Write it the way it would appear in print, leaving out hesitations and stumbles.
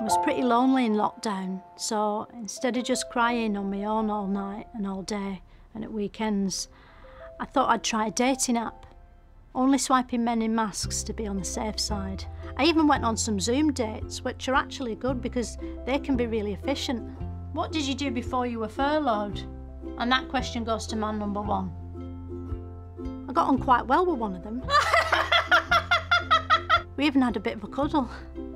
I was pretty lonely in lockdown, so instead of just crying on my own all night and all day and at weekends, I thought I'd try a dating app. Only swiping men in masks to be on the safe side. I even went on some Zoom dates, which are actually good because they can be really efficient. What did you do before you were furloughed? And that question goes to man number one. I got on quite well with one of them. We even had a bit of a cuddle.